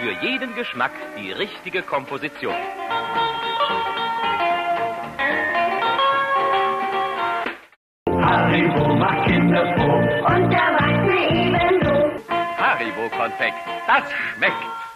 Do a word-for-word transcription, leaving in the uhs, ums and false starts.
Für jeden Geschmack die richtige Komposition. Haribo macht Kinder froh. Und Erwachsene ebenso. Haribo Konfekt, das schmeckt.